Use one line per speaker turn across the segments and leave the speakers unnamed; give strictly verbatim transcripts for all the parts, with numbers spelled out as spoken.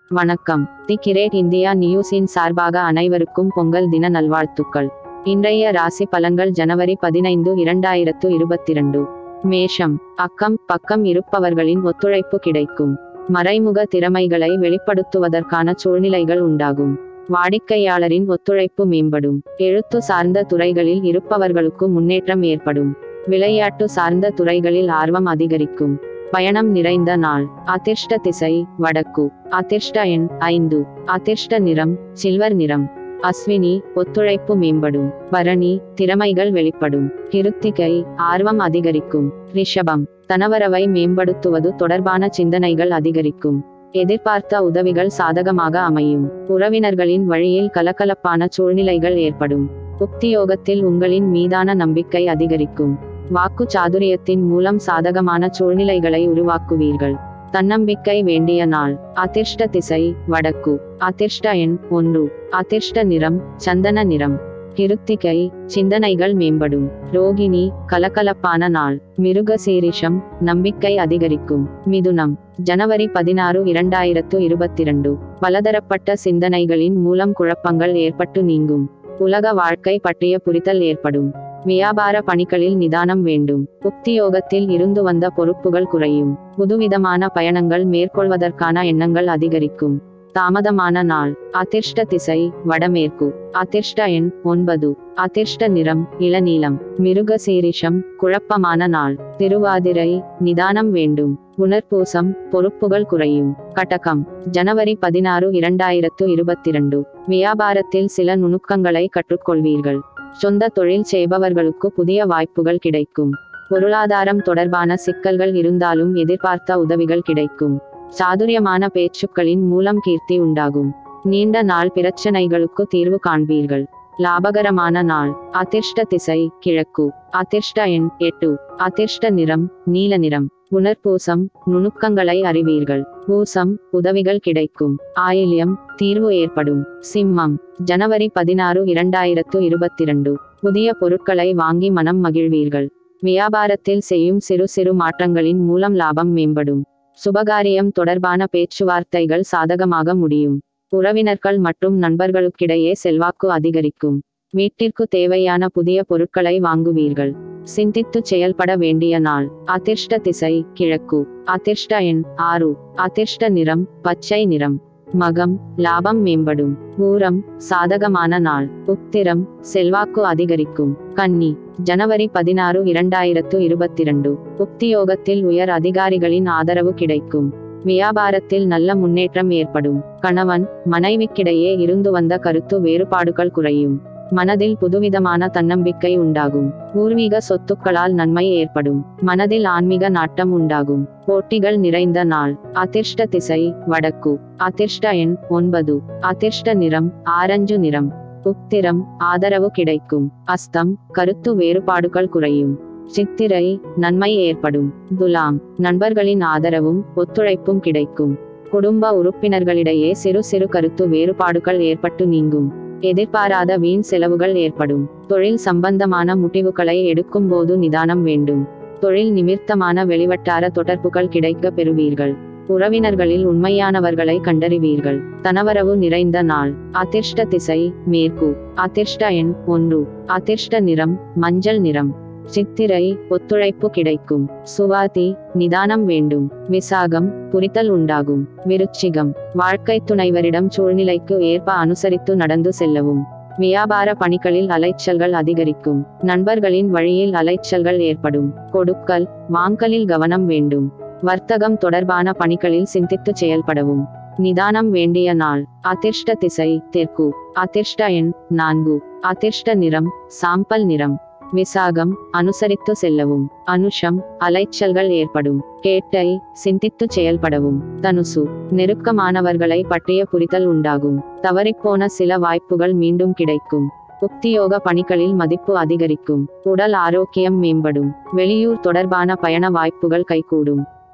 வணக்கம். தி great India நியூஸின் சார்பாக அனைவருக்கும் பொங்கல் தின நல்வாழ்த்துக்கள். இன்றைய ராசி பலன்கள் ஜனவரி பதினைந்து இரண்டாயிரத்து இருபத்திரண்டு. மேஷம். அக்கம் பக்கம் இருப்பவர்களின் ஒத்துழைப்பு கிடைக்கும். மறைமுக திறமைகளை வெளிப்படுத்துவதற்கான சூழ்நிலைகள் உண்டாகும். வாடிக்கையாளரின் ஒத்துழைப்பு மேம்படும். எழுத்து சார்ந்த துறைகளில் இருப்பவர்களுக்கு முன்னேற்றம் ஏற்படும். விளையாட்டு சார்ந்த துறைகளில் ஆர்வம் அதிகரிக்கும். பயணம் நிறைந்த நாள். அதிர்ஷ்ட திசை வடக்கு. அதிர்ஷ்ட எண் ஐந்து. அதிர்ஷ்ட நிறம் சில்வர் நிறம். அஸ்வினி ஒத்துழைப்பு மேம்படும். பரணி திறமைகள் வெளிப்படும். கிருத்திகை ஆர்வம் அதிகரிக்கும். ரிஷபம் தனவரவை மேம்படுத்துவது தொடர்பான சிந்தனைகள் அதிகரிக்கும். எதிர்பார்த்த உதவிகள் சாதகமாக அமையும். உறவினர்களின் வழியில் கலகலப்பான சூழ்நிலைகள் ஏற்படும். உத்தியோகத்தில் உங்களின் மீதான நம்பிக்கை அதிகரிக்கும். வாக்கு சாதுரியத்தின் மூலம் சாதகமான சூழ்நிலைகளை உருவாக்குவீர்கள். தன்னம்பிக்கை வேண்டிய நாள். அதிர்ஷ்ட திசை வடக்கு. அதிர்ஷ்ட எண் ஒன்று. அதிர்ஷ்ட நிறம் சந்தன நிறம். கிருத்திகை சிந்தனைகள் மேம்படும். ரோகிணி கலகலப்பான நாள். மிருக சீரிஷம் நம்பிக்கை அதிகரிக்கும். மிதுனம் ஜனவரி பதினாறு இரண்டாயிரத்து இருபத்திரண்டு. பலதரப்பட்ட சிந்தனைகளின் மூலம் குழப்பங்கள் ஏற்பட்டு நீங்கும். உலக வாழ்க்கை பற்றிய புரிதல் ஏற்படும். வியாபார பணிகளில் நிதானம் வேண்டும். உத்தியோகத்தில் இருந்து வந்த பொறுப்புகள் குறையும். புதுவிதமான பயணங்கள் மேற்கொள்வதற்கான எண்ணங்கள் அதிகரிக்கும். தாமதமான நாள். அதிர்ஷ்ட திசை வடமேற்கு. அதிர்ஷ்ட எண் ஒன்பது. அதிர்ஷ்ட நிறம் இளநீலம். மிருக சீரிஷம் குழப்பமான நாள். திருவாதிரை நிதானம் வேண்டும். புனர்பூசம் பொறுப்புகள் குறையும். கடகம் ஜனவரி பதினாறு இரண்டாயிரத்து இருபத்திரண்டு. வியாபாரத்தில் சில நுணுக்கங்களை கற்றுக்கொள்வீர்கள். சொந்த தொழில் செய்பவர்களுக்கு புதிய வாய்ப்புகள் கிடைக்கும். பொருளாதாரம் தொடர்பான சிக்கல்கள் இருந்தாலும் எதிர்பார்த்த உதவிகள் கிடைக்கும். சாதுரியமான பேச்சுக்களின் மூலம் கீர்த்தி உண்டாகும். நீண்ட நாள் பிரச்சனைகளுக்கு தீர்வு காண்பீர்கள். லாபகரமான நாள். அதிர்ஷ்ட திசை கிழக்கு. அதிர்ஷ்ட எண் எட்டு. அதிர்ஷ்ட நிறம் நீல நிறம். புனர்பூசம் நுணுக்கங்களை அறிவீர்கள். பூசம் உதவிகள் கிடைக்கும். ஆயில்யம் தீர்வு ஏற்படும். சிம்மம் ஜனவரி பதினாறு இரண்டாயிரத்து இருபத்திரண்டு. புதிய பொருட்களை வாங்கி மனம் மகிழ்வீர்கள். வியாபாரத்தில் செய்யும் சிறு சிறு மாற்றங்களின் மூலம் லாபம் மேம்படும். சுபகாரியம் தொடர்பான பேச்சுவார்த்தைகள் சாதகமாக முடியும். உறவினர்கள் மற்றும் நண்பர்களுக்கிடையே செல்வாக்கு அதிகரிக்கும். வீட்டிற்கு தேவையான புதிய பொருட்களை வாங்குவீர்கள். சிந்தித்து செயல்பட வேண்டிய நாள். அதிர்ஷ்ட திசை கிழக்கு. அதிர்ஷ்ட எண் ஆறு. அதிர்ஷ்ட நிறம் பச்சை நிறம். மகம் லாபம் மேம்படும். பூரம் சாதகமான நாள். உத்திரம் செல்வாக்கு அதிகரிக்கும். கன்னி ஜனவரி பதினாறு இரண்டாயிரத்து இருபத்திரண்டு. உத்தியோகத்தில் உயர் அதிகாரிகளின் ஆதரவு கிடைக்கும். வியாபாரத்தில் நல்ல முன்னேற்றம் ஏற்படும். கணவன் மனைவிக்கிடையே இருந்து வந்த கருத்து வேறுபாடுகள் குறையும். மனதில் புதுவிதமான தன்னம்பிக்கை உண்டாகும். பூர்வீக சொத்துக்களால் நன்மை ஏற்படும். மனதில் ஆன்மீக நாட்டம் உண்டாகும். போட்டிகள் நிறைந்த நாள். அதிர்ஷ்ட திசை வடக்கு. அதிர்ஷ்ட எண் ஒன்பது. அதிர்ஷ்ட நிறம் ஆரஞ்சு நிறம். உத்திரம் ஆதரவு கிடைக்கும். அஸ்தம் கருத்து வேறுபாடுகள் குறையும். சித்திரை நன்மை ஏற்படும். துலாம் நண்பர்களின் ஆதரவும் ஒத்துழைப்பும் கிடைக்கும். குடும்ப உறுப்பினர்களிடையே சிறு சிறு கருத்து வேறுபாடுகள் ஏற்பட்டு நீங்கும். எதிர்பாராத வீண் செலவுகள் ஏற்படும். தொழில் சம்பந்தமான முடிவுகளை எடுக்கும் போது நிதானம் வேண்டும். தொழில் நிமித்தமான வெளிவட்டார தொடர்புகள் கிடைக்க பெறுவீர்கள். உறவினர்களில் உண்மையானவர்களை கண்டறிவீர்கள். தனவரவு நிறைந்த நாள். அதிர்ஷ்ட திசை மேற்கு. அதிர்ஷ்ட எண் ஒன்று. அதிர்ஷ்ட நிறம் மஞ்சள் நிறம். சித்திரை ஒத்துழைப்பு கிடைக்கும். சுவாதி நிதானம் வேண்டும். விசாகம் புரிதல் உண்டாகும். விருச்சிகம் வாழ்க்கை துணைவரிடம் சூழ்நிலைக்கு ஏற்ப அனுசரித்து நடந்து செல்லவும். வியாபார பணிகளில் அலைச்சல்கள் அதிகரிக்கும். நண்பர்களின் வழியில் அலைச்சல்கள் ஏற்படும். கொடுக்கல் வாங்கலில் கவனம் வேண்டும். வர்த்தகம் தொடர்பான பணிகளில் சிந்தித்து செயல்படவும். நிதானம் வேண்டிய நாள். அதிர்ஷ்ட திசை தெற்கு. அதிர்ஷ்ட எண் நான்கு. அதிர்ஷ்ட நிறம் சாம்பல் நிறம். விசாகம் அனுசரித்து செல்லவும். அனுஷம் அலைச்சல்கள் ஏற்படும். கேட்டை சிந்தித்து செயல்படவும். தனுசு நெருக்கமானவர்களை பற்றிய புரிதல் உண்டாகும். தவறிப்போன சில வாய்ப்புகள் மீண்டும் கிடைக்கும். உத்தியோக பணிகளில் மதிப்பு அதிகரிக்கும். உடல் ஆரோக்கியம் மேம்படும். வெளியூர் தொடர்பான பயண வாய்ப்புகள் கைகூடும்.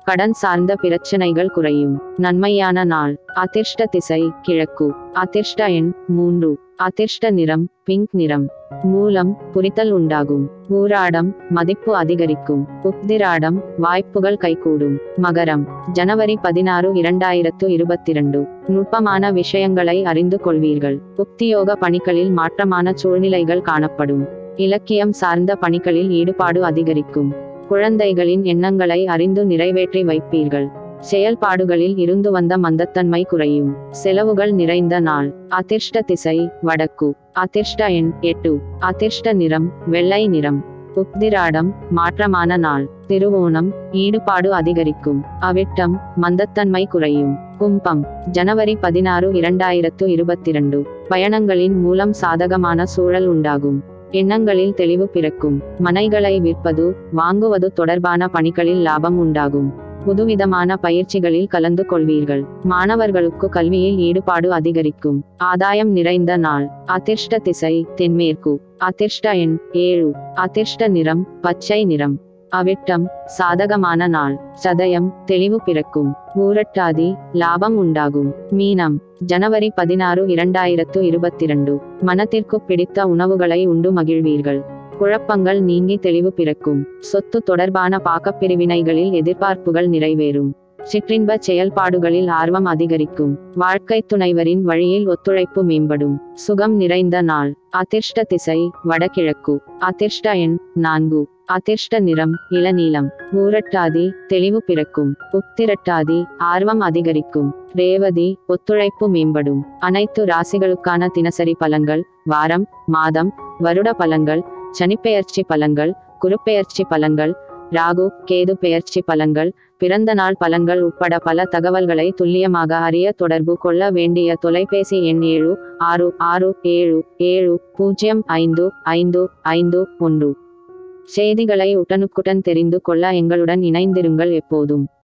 கடன் சார்ந்த பிரச்சனைகள் குறையும். நன்மையான நாள். அதிர்ஷ்ட திசை கிழக்கு. அதிர்ஷ்ட எண் மூன்று. அதிர்ஷ்ட நிறம் பிங்க் நிறம். மூலம் புரிதல் உண்டாகும். பூராடம் மதிப்பு அதிகரிக்கும். உத்திராடம் வாய்ப்புகள் கைகூடும். மகரம் ஜனவரி பதினாறு இரண்டாயிரத்து இருபத்திரண்டு. நுட்பமான விஷயங்களை அறிந்து கொள்வீர்கள். உத்தியோக பணிகளில் மாற்றமான சூழ்நிலைகள் காணப்படும். இலக்கியம் சார்ந்த பணிகளில் ஈடுபாடு அதிகரிக்கும். குழந்தைகளின் எண்ணங்களை அறிந்து நிறைவேற்றி வைப்பீர்கள். செயல்பாடுகளில் இருந்து வந்த மந்தத்தன்மை குறையும். செலவுகள் நிறைந்த நாள். அதிர்ஷ்ட திசை வடக்கு. அதிர்ஷ்ட எண் எட்டு. அதிர்ஷ்ட நிறம் வெள்ளை நிறம். உத்திராடம் மாற்றமான நாள். திருவோணம் ஈடுபாடு அதிகரிக்கும். அவிட்டம் மந்தத்தன்மை குறையும். கும்பம் ஜனவரி பதினாறு இரண்டாயிரத்து இருபத்திரண்டு. பயணங்களின் மூலம் சாதகமான சூழல் உண்டாகும். எண்ணங்களில் தெளிவு பிறக்கும். மனைகளை விற்பது வாங்குவது தொடர்பான பணிகளில் லாபம் உண்டாகும். புதுவிதமான பயிற்சிகளில் கலந்து கொள்வீர்கள். மாணவர்களுக்கு கல்வியில் ஈடுபாடு அதிகரிக்கும். ஆதாயம் நிறைந்த நாள். அதிர்ஷ்ட திசை தென்மேற்கு. அதிர்ஷ்ட எண் ஏழு. அதிர்ஷ்ட நிறம் பச்சை நிறம். அவிட்டம் சாதகமான நாள். சதயம் தெளிவு பிறக்கும். ஊரட்டாதி லாபம் உண்டாகும். மீனம் ஜனவரி பதினாறு இரண்டாயிரத்து இருபத்திரண்டு. மனத்திற்கு பிடித்த உணவுகளை உண்டு மகிழ்வீர்கள். குழப்பங்கள் நீங்கி தெளிவு பிறக்கும். சொத்து தொடர்பான பாகப்பிரிவினைகளில் எதிர்பார்ப்புகள் நிறைவேறும். சிற்றின்ப செயல்பாடுகளில் ஆர்வம் அதிகரிக்கும். வாழ்க்கை துணைவரின் வழியில் ஒத்துழைப்பு மேம்படும். சுகம் நிறைந்த நாள். அதிர்ஷ்ட திசை வடகிழக்கு. அதிர்ஷ்ட எண் நான்கு. அதிர்ஷ்ட நிறம் இளநீலம். ஊரட்டாதி தெளிவு பிறக்கும். உத்திரட்டாதி ஆர்வம் அதிகரிக்கும். ரேவதி ஒத்துழைப்பு மேம்படும். அனைத்து ராசிகளுக்கான தினசரி பலன்கள் வாரம் மாதம் வருட பலன்கள் சனிப்பெயர்ச்சி பலன்கள் குருப்பெயர்ச்சி பலன்கள் ராகு கேது பெயர்ச்சி பலன்கள் பிறந்த நாள் பலன்கள் உட்பட பல தகவல்களை துல்லியமாக அறிய தொடர்பு கொள்ள வேண்டிய தொலைபேசி எண் ஏழு ஆறு ஆறு ஏழு ஏழு பூஜ்ஜியம் ஐந்து ஐந்து ஐந்து ஒன்று. செய்திகளை உடனுக்குடன் தெரிந்து கொள்ள எங்களுடன் இணைந்திருங்கள் எப்போதும்.